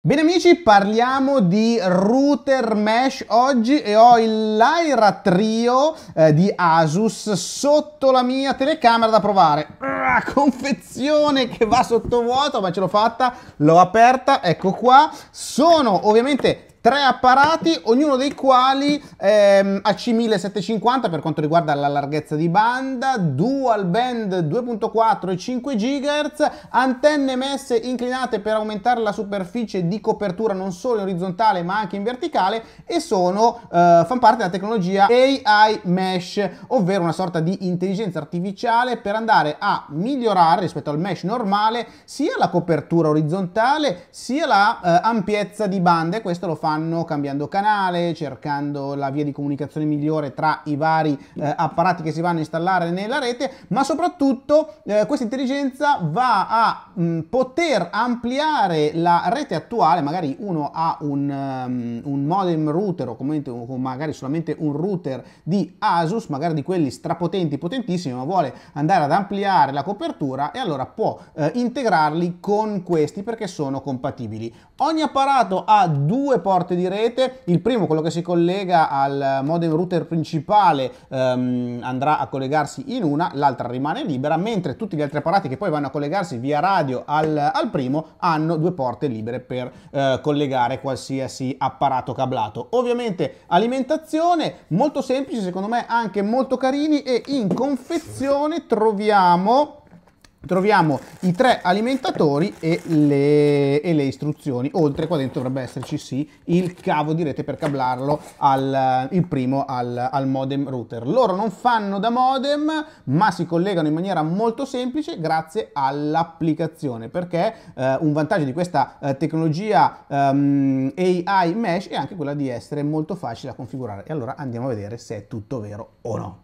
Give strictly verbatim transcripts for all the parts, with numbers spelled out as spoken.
Bene amici, parliamo di router mesh oggi e ho il Lyra Trio eh, di Asus sotto la mia telecamera da provare. Ah, confezione che va sottovuoto, ma ce l'ho fatta, l'ho aperta, ecco qua. Sono ovviamente tre apparati, ognuno dei quali ehm, ha C millesettecentocinquanta per quanto riguarda la larghezza di banda, dual band due virgola quattro e cinque gigahertz, antenne messe inclinate per aumentare la superficie di copertura non solo in orizzontale ma anche in verticale, e sono, eh, fanno parte della tecnologia A I Mesh, ovvero una sorta di intelligenza artificiale per andare a migliorare rispetto al mesh normale sia la copertura orizzontale sia la eh, ampiezza di banda, e questo lo fanno cambiando canale, cercando la via di comunicazione migliore tra i vari eh, apparati che si vanno a installare nella rete, ma soprattutto eh, questa intelligenza va a mh, poter ampliare la rete attuale. Magari uno ha un, um, un modem router o, o magari solamente un router di Asus, magari di quelli strapotenti, potentissimi, ma vuole andare ad ampliare la copertura, e allora può eh, integrarli con questi perché sono compatibili. Ogni apparato ha due porte di rete, il primo, quello che si collega al modem router principale, ehm, andrà a collegarsi in una, l'altra rimane libera, mentre tutti gli altri apparati che poi vanno a collegarsi via radio al, al primo hanno due porte libere per eh, collegare qualsiasi apparato cablato. Ovviamente alimentazione molto semplice, secondo me anche molto carini, e in confezione troviamo Troviamo i tre alimentatori e le, e le istruzioni, oltre qua dentro dovrebbe esserci sì il cavo di rete per cablarlo al, il primo al, al modem router. Loro non fanno da modem, ma si collegano in maniera molto semplice grazie all'applicazione, perché eh, un vantaggio di questa eh, tecnologia um, A I Mesh è anche quella di essere molto facile da configurare. E allora andiamo a vedere se è tutto vero o no.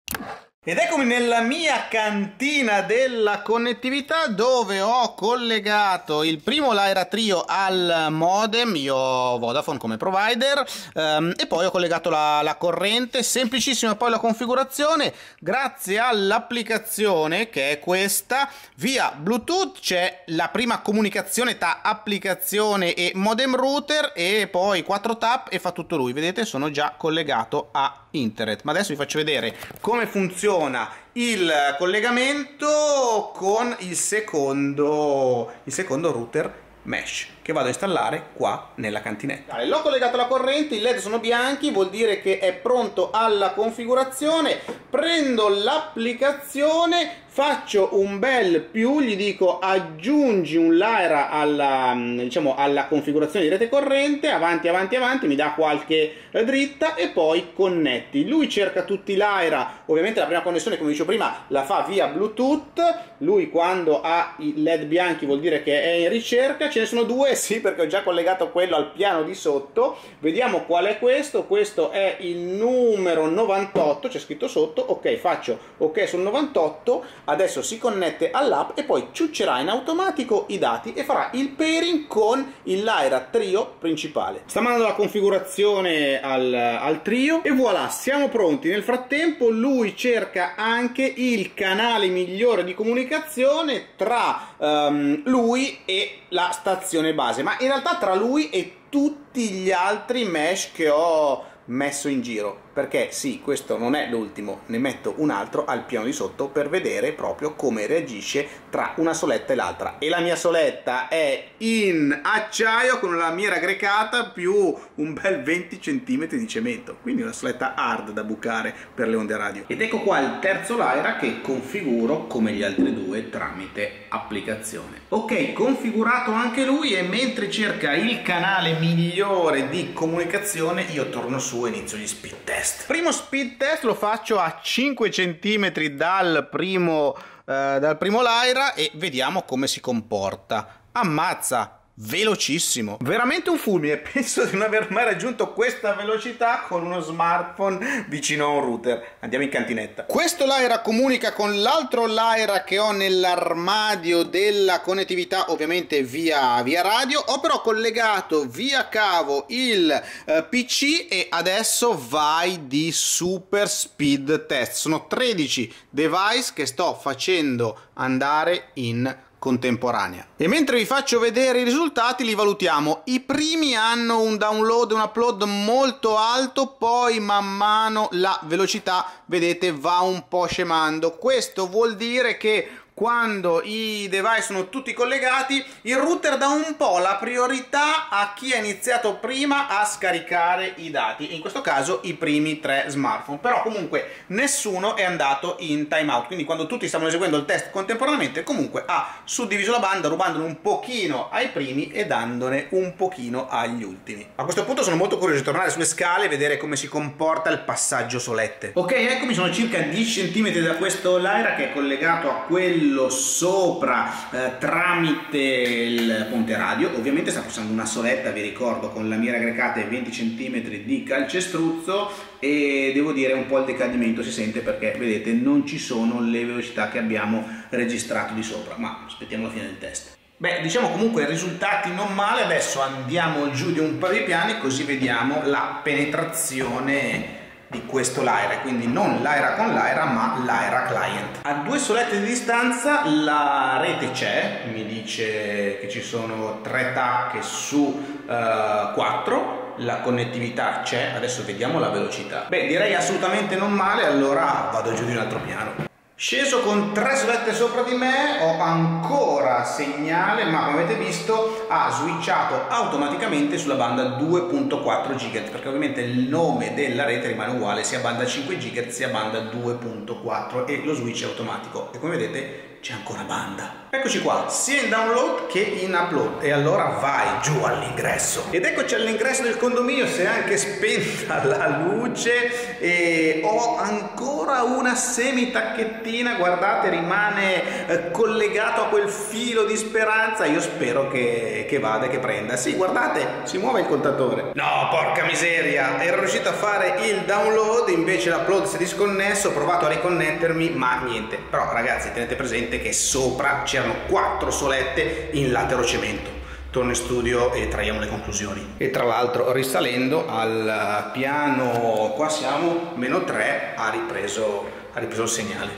Ed eccomi nella mia cantina della connettività, dove ho collegato il primo Lyra Trio al modem, io ho Vodafone come provider, um, e poi ho collegato la, la corrente. Semplicissima poi la configurazione, grazie all'applicazione che è questa. Via Bluetooth c'è la prima comunicazione tra applicazione e modem router, e poi quattro tap e fa tutto lui. Vedete, sono già collegato a internet. Ma adesso vi faccio vedere come funziona il collegamento con il secondo, il secondo router mesh che vado a installare qua nella cantinetta. L'ho collegato alla corrente, i led sono bianchi, vuol dire che è pronto alla configurazione. Prendo l'applicazione, faccio un bel più, gli dico aggiungi un Lyra alla, diciamo, alla configurazione di rete corrente, avanti avanti avanti, mi dà qualche dritta e poi connetti. Lui cerca tutti i Lyra, ovviamente la prima connessione, come dicevo prima, la fa via Bluetooth. Lui quando ha i led bianchi vuol dire che è in ricerca. Ce ne sono due, sì, perché ho già collegato quello al piano di sotto. Vediamo qual è questo. Questo è il numero novantotto, c'è scritto sotto. Ok, faccio ok sul novantotto, adesso si connette all'app e poi ciuccerà in automatico i dati e farà il pairing con il Lyra Trio principale. Sta mandando la configurazione al, al trio e voilà, siamo pronti. Nel frattempo lui cerca anche il canale migliore di comunicazione tra um, lui e la stazione base, ma in realtà tra lui e tutti gli altri mesh che ho messo in giro, perché sì, questo non è l'ultimo, ne metto un altro al piano di sotto per vedere proprio come reagisce tra una soletta e l'altra. E la mia soletta è in acciaio con una lamiera grecata più un bel venti centimetri di cemento, quindi una soletta hard da bucare per le onde radio. Ed ecco qua il terzo Lyra che configuro come gli altri due tramite applicazione. Ok, configurato anche lui, e mentre cerca il canale migliore di comunicazione io torno su e inizio gli speed test. Primo speed test lo faccio a cinque centimetri dal primo, eh, dal primo Lyra, e vediamo come si comporta. Ammazza! Velocissimo, veramente un fulmine. Penso di non aver mai raggiunto questa velocità con uno smartphone vicino a un router. Andiamo in cantinetta. Questo Lyra comunica con l'altro Lyra che ho nell'armadio della connettività, ovviamente via, via radio. Ho però collegato via cavo il eh, P C e adesso vai di super speed test. Sono tredici device che sto facendo andare in contemporanea. E mentre vi faccio vedere i risultati li valutiamo. I primi hanno un download e un upload molto alto, poi man mano la velocità, vedete, va un po' scemando. Questo vuol dire che quando i device sono tutti collegati, il router dà un po' la priorità a chi ha iniziato prima a scaricare i dati, in questo caso i primi tre smartphone, però comunque nessuno è andato in timeout, quindi quando tutti stavano eseguendo il test contemporaneamente comunque ha suddiviso la banda, rubandone un pochino ai primi e dandone un pochino agli ultimi. A questo punto sono molto curioso di tornare sulle scale e vedere come si comporta il passaggio solette. Ok, eccomi, sono circa dieci centimetri da questo Lyra che è collegato a quello sopra eh, tramite il ponte radio. Ovviamente sta passando una soletta, vi ricordo, con la mira grecata e venti centimetri di calcestruzzo, e devo dire un po' il decadimento si sente perché vedete non ci sono le velocità che abbiamo registrato di sopra, ma aspettiamo la fine del test. Beh, diciamo comunque risultati non male. Adesso andiamo giù di un paio di piani così vediamo la penetrazione di questo Lyra, quindi non Lyra con Lyra ma Lyra Client. A due solette di distanza la rete c'è, mi dice che ci sono tre tacche su uh, quattro, la connettività c'è, adesso vediamo la velocità. Beh, direi assolutamente non male, allora vado giù di un altro piano. Sceso con tre solette sopra di me, ho ancora segnale, ma come avete visto ha switchato automaticamente sulla banda due punto quattro gigahertz, perché ovviamente il nome della rete rimane uguale sia banda cinque gigahertz sia banda due punto quattro, e lo switch è automatico, e come vedete c'è ancora banda. Eccoci qua, sia in download che in upload, e allora vai giù all'ingresso. Ed eccoci all'ingresso del condominio, si è anche spenta la luce e ho ancora una semi tacchettina, guardate, rimane eh, collegato a quel filo di speranza. Io spero che, che vada e che prenda. Sì, guardate, si muove il contatore. No, porca miseria, ero riuscito a fare il download, invece l'upload si è disconnesso, ho provato a riconnettermi, ma niente. Però ragazzi, tenete presente che sopra c'erano quattro solette in laterocemento. Torno in studio e traiamo le conclusioni. E tra l'altro, risalendo al piano, qua siamo meno tre, ha ripreso, ha ripreso il segnale.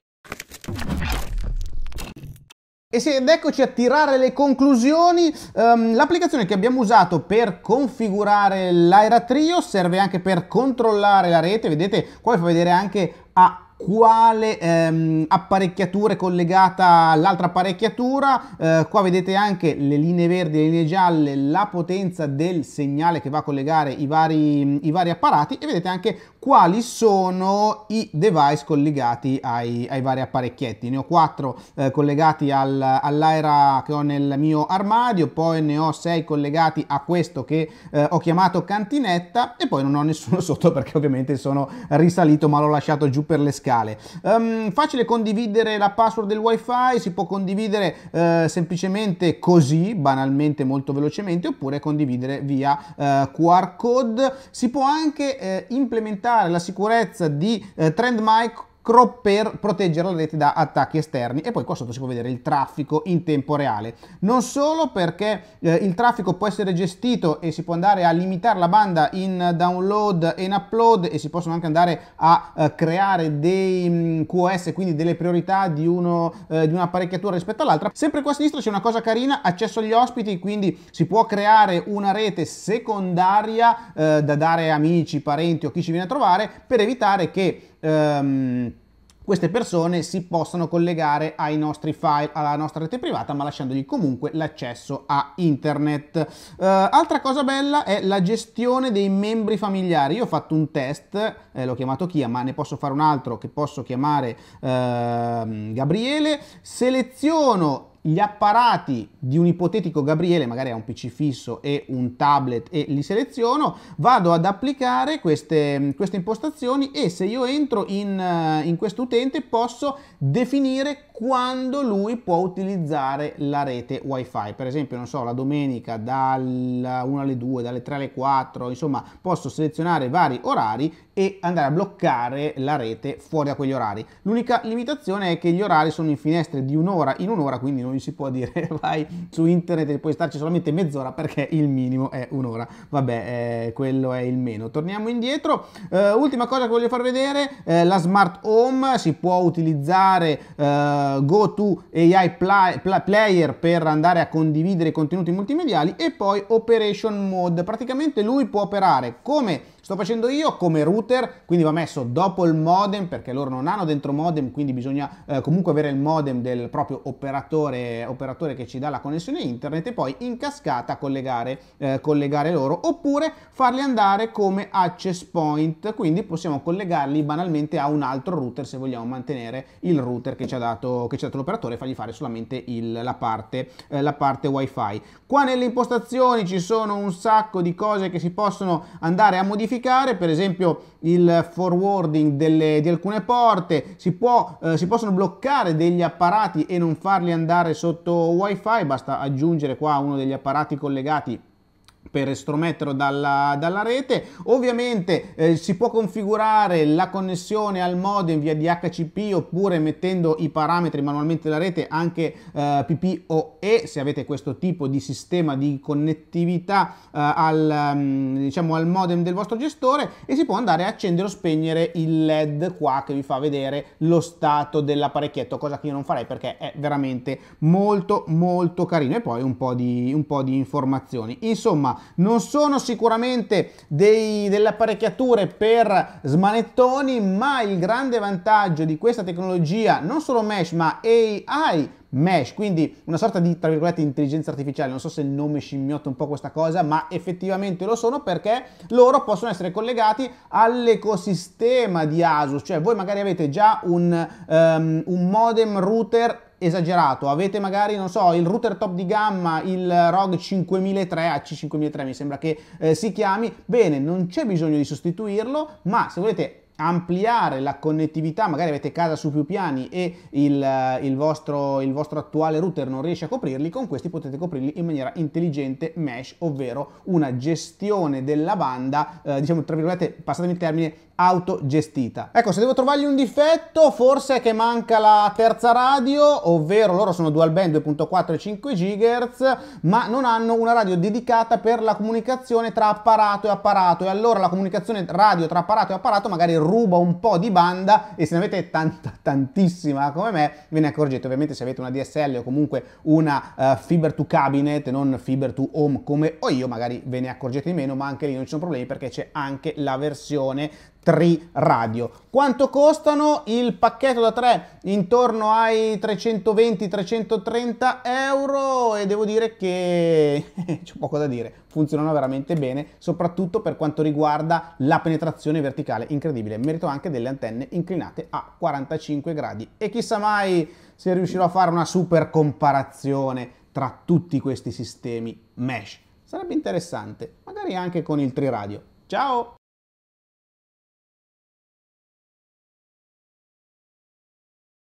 E sì, ed eccoci a tirare le conclusioni. Um, l'applicazione che abbiamo usato per configurare Lyra Trio serve anche per controllare la rete. Vedete, qua vi fa vedere anche a quale ehm, apparecchiatura è collegata all'altra apparecchiatura. Eh, qua vedete anche le linee verdi e le linee gialle, la potenza del segnale che va a collegare i vari, i vari apparati, e vedete anche quali sono i device collegati ai, ai vari apparecchietti. Ne ho quattro eh, collegati al, all'Lyra che ho nel mio armadio, poi ne ho sei collegati a questo che eh, ho chiamato cantinetta, e poi non ho nessuno sotto perché ovviamente sono risalito ma l'ho lasciato giù per le scale. Um, facile condividere la password del wifi, si può condividere uh, semplicemente così, banalmente, molto velocemente, oppure condividere via uh, Q R code. Si può anche uh, implementare la sicurezza di uh, Trend Micro per proteggere la rete da attacchi esterni, e poi qua sotto si può vedere il traffico in tempo reale. Non solo, perché eh, il traffico può essere gestito e si può andare a limitare la banda in download e in upload, e si possono anche andare a eh, creare dei mh, Q O S, quindi delle priorità di, uno, eh, di un'apparecchiatura rispetto all'altra. Sempre qua a sinistra c'è una cosa carina, accesso agli ospiti, quindi si può creare una rete secondaria eh, da dare a amici, parenti o chi ci viene a trovare, per evitare che Um, queste persone si possano collegare ai nostri file, alla nostra rete privata, ma lasciandogli comunque l'accesso a internet. Uh, altra cosa bella è la gestione dei membri familiari. Io ho fatto un test, eh, l'ho chiamato Kia, ma ne posso fare un altro che posso chiamare uh, Gabriele. Seleziono gli apparati di un ipotetico Gabriele, magari ha un P C fisso e un tablet, e li seleziono, vado ad applicare queste, queste impostazioni, e se io entro in, in questo utente posso definire quando lui può utilizzare la rete wifi. Per esempio, non so, la domenica dalla una alle due, dalle tre alle quattro, insomma posso selezionare vari orari e andare a bloccare la rete fuori da quegli orari. L'unica limitazione è che gli orari sono in finestre di un'ora in un'ora, quindi non si può dire vai su internet e puoi starci solamente mezz'ora, perché il minimo è un'ora. Vabbè, eh, quello è il meno. Torniamo indietro. Uh, ultima cosa che voglio far vedere, eh, la smart home si può utilizzare uh, uh, Go to A I play, play, Player per andare a condividere i contenuti multimediali e poi Operation Mode. Praticamente lui può operare come sto facendo io, come router, quindi va messo dopo il modem perché loro non hanno dentro modem, quindi bisogna eh, comunque avere il modem del proprio operatore, operatore che ci dà la connessione internet e poi in cascata collegare, eh, collegare loro, oppure farli andare come access point, quindi possiamo collegarli banalmente a un altro router se vogliamo mantenere il router che ci ha dato, che ci ha dato l'operatore e fargli fare solamente il, la, parte, eh, la parte wifi. Qua nelle impostazioni ci sono un sacco di cose che si possono andare a modificare, per esempio il forwarding delle, di alcune porte, si, può, eh, si possono bloccare degli apparati e non farli andare sotto wifi, basta aggiungere qua uno degli apparati collegati per estrometterlo dalla, dalla rete. Ovviamente eh, si può configurare la connessione al modem via D H C P oppure mettendo i parametri manualmente della rete anche eh, P P O E se avete questo tipo di sistema di connettività eh, al, um, diciamo, al modem del vostro gestore, e si può andare a accendere o spegnere il L E D qua che vi fa vedere lo stato dell'apparecchietto, cosa che io non farei perché è veramente molto molto carino. E poi un po' di, un po' di informazioni. Insomma, non sono sicuramente dei, delle apparecchiature per smanettoni, ma il grande vantaggio di questa tecnologia, non solo mesh ma A I mesh, quindi una sorta di, tra virgolette, intelligenza artificiale, non so se il nome scimmiotta un po' questa cosa, ma effettivamente lo sono, perché loro possono essere collegati all'ecosistema di Asus. Cioè voi magari avete già un, um, un modem router esagerato, avete magari, non so, il router top di gamma, il R O G cinquemilatré, A C cinquemilatré mi sembra che eh, si chiami, bene, non c'è bisogno di sostituirlo, ma se volete ampliare la connettività, magari avete casa su più piani e il, il, vostro, il vostro attuale router non riesce a coprirli, con questi potete coprirli in maniera intelligente mesh, ovvero una gestione della banda, eh, diciamo tra virgolette, passatemi il termine, autogestita. Ecco, se devo trovargli un difetto, forse è che manca la terza radio, ovvero loro sono dual band due virgola quattro e cinque gigahertz, ma non hanno una radio dedicata per la comunicazione tra apparato e apparato, e allora la comunicazione radio tra apparato e apparato magari ruba un po' di banda, e se ne avete tanta, tantissima come me, ve ne accorgete. Ovviamente se avete una D S L o comunque una uh, fiber to cabinet, non fiber to home come ho io, magari ve ne accorgete di meno, ma anche lì non ci sono problemi perché c'è anche la versione Tri Radio. Quanto costano? Il pacchetto da tre intorno ai trecentoventi trecentotrenta euro, e devo dire che c'è poco da dire, funzionano veramente bene, soprattutto per quanto riguarda la penetrazione verticale incredibile. Merito anche delle antenne inclinate a quarantacinque gradi, e chissà mai se riuscirò a fare una super comparazione tra tutti questi sistemi mesh. Sarebbe interessante, magari anche con il Tri Radio. Ciao!